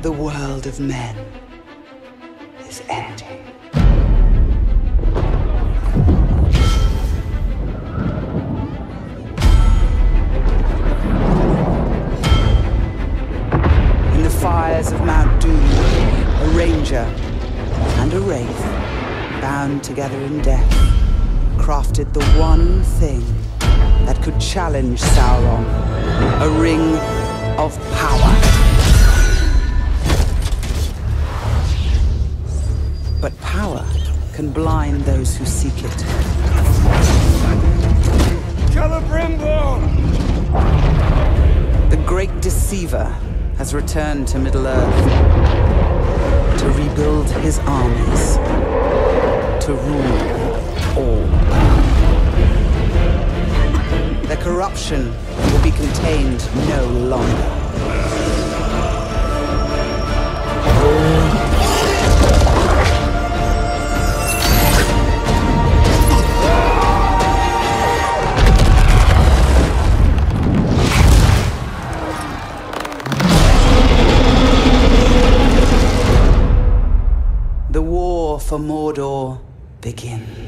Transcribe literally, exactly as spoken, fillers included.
The world of men is ending. In the fires of Mount Doom, a ranger and a wraith, bound together in death, crafted the one thing that could challenge Sauron, a ring of power. But power can blind those who seek it. Celebrimbor! The great deceiver has returned to Middle-earth to rebuild his armies, to rule all. Their corruption will be contained no longer. The war for Mordor begins.